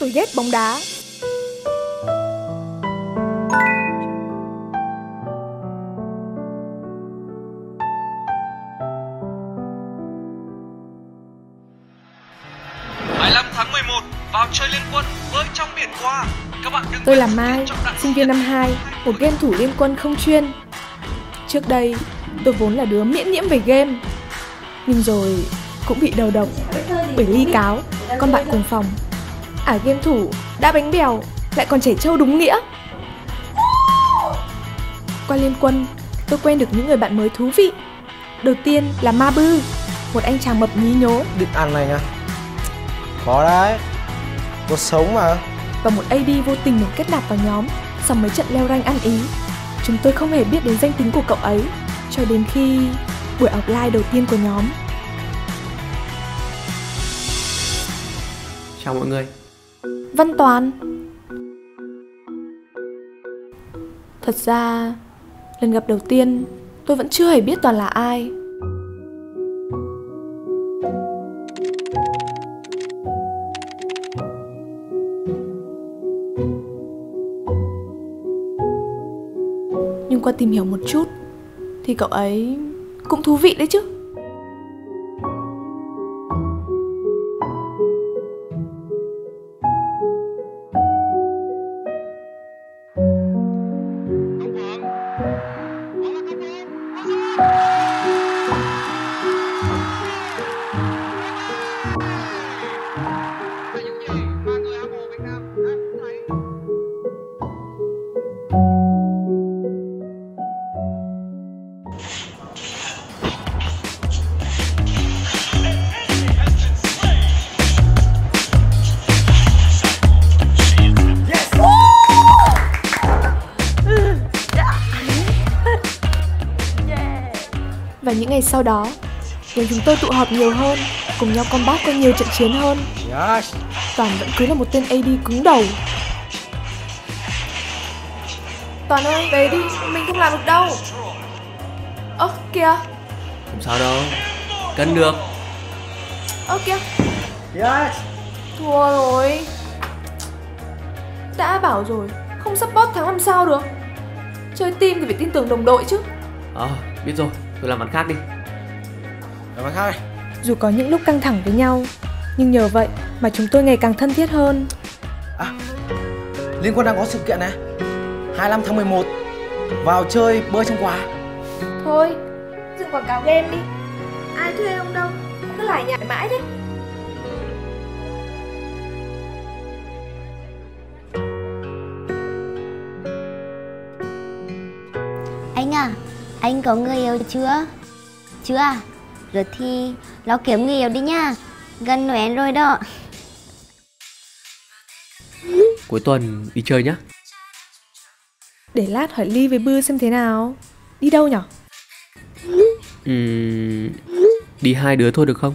Tôi ghét bóng đá. Tháng 11 vào chơi Liên Quân bơi trong biển qua. Các bạn đừng. Tôi là Mai, sinh viên năm 2, một game thủ Liên Quân không chuyên. Trước đây, tôi vốn là đứa miễn nhiễm về game, nhưng rồi cũng bị đầu độc bởi Ly Cáo, con bạn cùng phòng. Game thủ đã bánh bèo, lại còn trẻ trâu đúng nghĩa. Qua Liên Quân, tôi quen được những người bạn mới thú vị. Đầu tiên là Ma Bư, một anh chàng mập nhí nhố. Định ăn này nha. Khó đấy, cuộc sống mà. Và một AD vô tình được kết nạp vào nhóm sau mấy trận leo rank ăn ý. Chúng tôi không hề biết đến danh tính của cậu ấy cho đến khi buổi offline đầu tiên của nhóm. Chào mọi người. Văn Toàn. Thật ra, lần gặp đầu tiên tôi vẫn chưa hề biết Toàn là ai. Nhưng qua tìm hiểu một chút thì cậu ấy cũng thú vị đấy chứ. Và những ngày sau đó, nếu chúng tôi tụ họp nhiều hơn, cùng nhau combat qua nhiều trận chiến hơn, Toàn vẫn cứ là một tên AD cứng đầu. Toàn ơi, về đi, mình không làm được đâu. Ơ, kìa. Không sao đâu, cân được. Ơ kìa. Thua rồi. Đã bảo rồi, không support thắng làm sao được. Chơi team thì phải tin tưởng đồng đội chứ. Biết rồi, tôi làm mặt khác đi. Làm mặt khác đi. Dù có những lúc căng thẳng với nhau, nhưng nhờ vậy mà chúng tôi ngày càng thân thiết hơn. Liên Quân đang có sự kiện này, 25 tháng 11 vào chơi bơi trong quá. Thôi, dừng quảng cáo game đi. Ai thuê ông đâu, cứ lải nhải mãi thế. Anh à, anh có người yêu chưa? Chưa à? Rồi thì lo kiếm người yêu đi nha. Gần Noel rồi đó. Cuối tuần đi chơi nhá. Để lát hỏi Ly với Bư xem thế nào. Đi đâu nhở? Đi hai đứa thôi được không?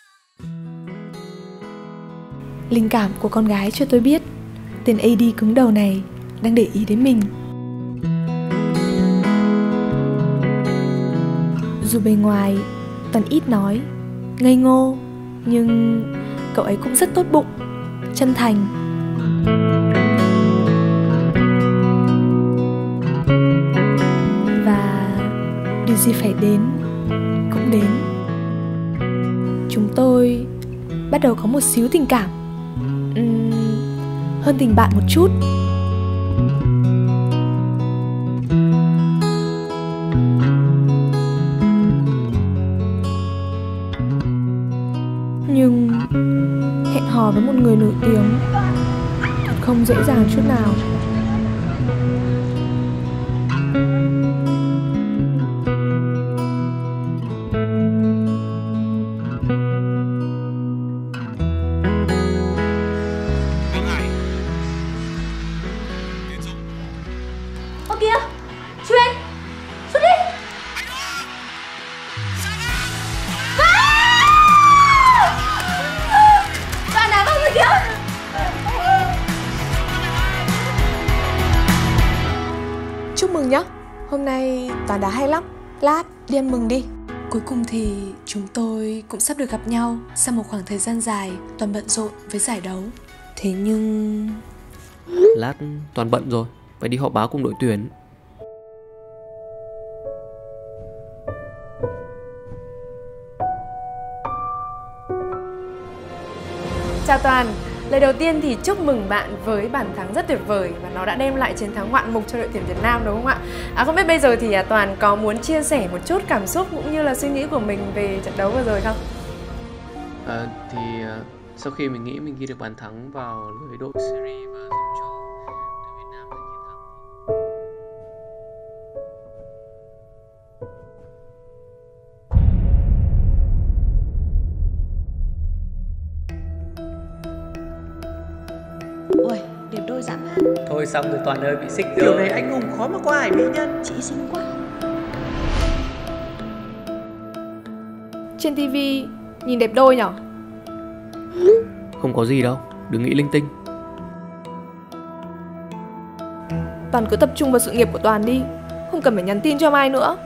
Linh cảm của con gái cho tôi biết tên AD cứng đầu này đang để ý đến mình. Dù bề ngoài Toàn ít nói, ngây ngô, nhưng cậu ấy cũng rất tốt bụng, chân thành. Và điều gì phải đến cũng đến. Chúng tôi bắt đầu có một xíu tình cảm, hơn tình bạn một chút. Nhưng hẹn hò với một người nổi tiếng thật không dễ dàng chút nào. Ô kìa, Chuyên, xuất đi. Bạn đá bóng rồi kìa. Chúc mừng nhá, hôm nay Toàn đá hay lắm. Lát đi ăn mừng đi. Cuối cùng thì chúng tôi cũng sắp được gặp nhau sau một khoảng thời gian dài Toàn bận rộn với giải đấu. Thế nhưng... Lát Toàn bận rồi, phải đi họp báo cùng đội tuyển. Chào Toàn, lời đầu tiên thì chúc mừng bạn với bàn thắng rất tuyệt vời và nó đã đem lại chiến thắng ngoạn mục cho đội tuyển Việt Nam, đúng không ạ? Không biết bây giờ thì Toàn có muốn chia sẻ một chút cảm xúc cũng như là suy nghĩ của mình về trận đấu vừa rồi không? Sau khi mình nghĩ mình ghi được bàn thắng vào lưới đội Syria và giúp cho đội Việt Nam giành chiến thắng. Ôi, đẹp đôi dã man. Thôi xong rồi Toàn ơi, bị xích rồi. Kiểu này anh hùng khó mà qua ải mỹ nhân. Chị xinh quá. Trên TV nhìn đẹp đôi nhở? Không có gì đâu, đừng nghĩ linh tinh. Toàn cứ tập trung vào sự nghiệp của Toàn đi, không cần phải nhắn tin cho Mai nữa.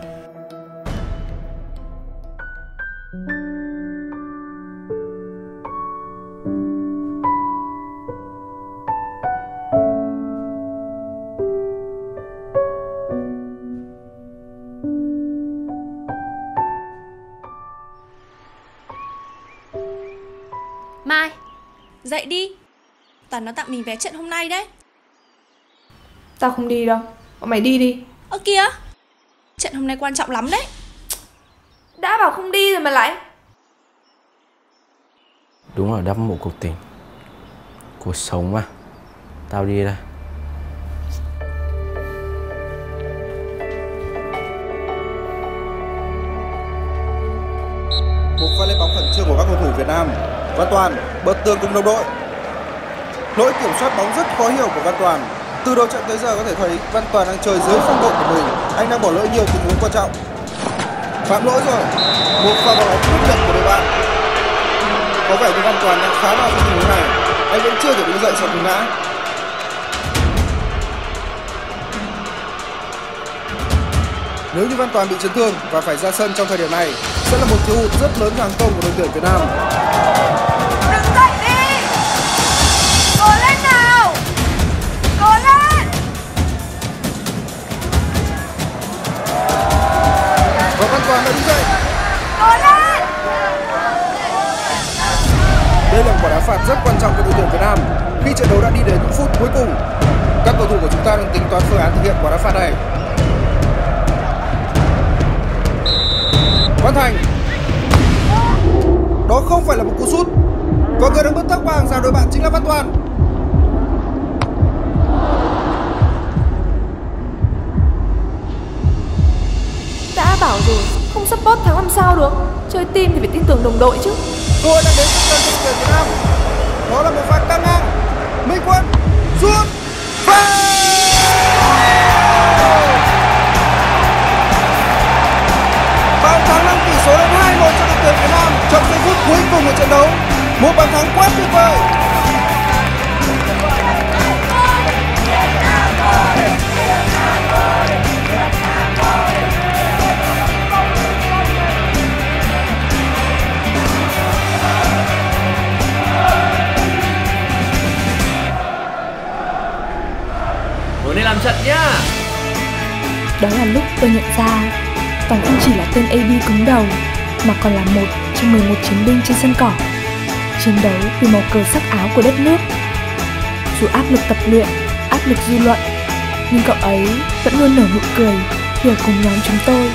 Mai, dậy đi. Toàn nó tặng mình vé trận hôm nay đấy. Tao không đi đâu, bọn mày đi đi. Ơ kìa, trận hôm nay quan trọng lắm đấy. Đã bảo không đi rồi mà lại. Đúng là đắp một cuộc tình. Cuộc sống mà. Tao đi đây. Một pha lên bóng khẩn trương của các cầu thủ Việt Nam. Văn Toàn bật tường cùng đồng đội. Lỗi kiểm soát bóng rất khó hiểu của Văn Toàn. Từ đầu trận tới giờ có thể thấy Văn Toàn đang chơi dưới phong độ của mình. Anh đang bỏ lỡ nhiều tình huống quan trọng. Phạm lỗi rồi. Một pha bỏ bóng quyết định của đội bạn. Có vẻ như Văn Toàn đang khá đau trong tình huống này. Anh vẫn chưa thể đứng dậy sau cú ngã. Nếu như Văn Toàn bị chấn thương và phải ra sân trong thời điểm này, sẽ là một thiếu hụt rất lớn cho hàng công của đội tuyển Việt Nam. Đứng dậy đi! Cố lên nào! Cố lên! Và Văn Toàn đã đứng dậy. Cố lên! Đây là một quả đá phạt rất quan trọng của đội tuyển Việt Nam khi trận đấu đã đi đến những phút cuối cùng. Các cầu thủ của chúng ta đang tính toán phương án thực hiện quả đá phạt này. Văn Thành. Đó không phải là một cú sút. Và người đang bứt tốc qua hàng rào đội bạn chính là Văn Toàn. Đã bảo rồi, không support thắng làm sao được. Chơi team thì phải tin tưởng đồng đội chứ. Cơ hội đang đến cho đội tuyển Việt Nam. Đó là một pha căng ngang. Minh Quân sút. Bàn thắng nâng tỷ số lên 2-1 cho đội tuyển Việt Nam trong giây phút cuối cùng của trận đấu. Một bàn thắng quá tuyệt vời. Rồi nên làm trận nhá. Đó là lúc tôi nhận ra Toàn không chỉ là tên AB cứng đầu, mà còn là một trong 11 chiến binh trên sân cỏ, chiến đấu vì màu cờ sắc áo của đất nước. Dù áp lực tập luyện, áp lực dư luận, nhưng cậu ấy vẫn luôn nở nụ cười khi ở cùng nhóm chúng tôi.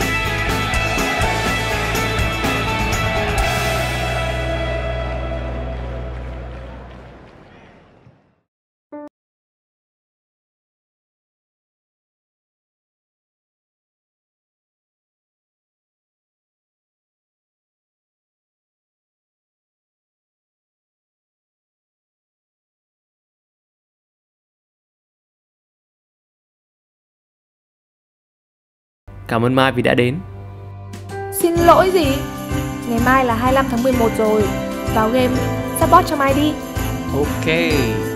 Cảm ơn Mai vì đã đến. Xin lỗi gì? Ngày mai là 25 tháng 11 rồi. Vào game support cho Mai đi. Ok.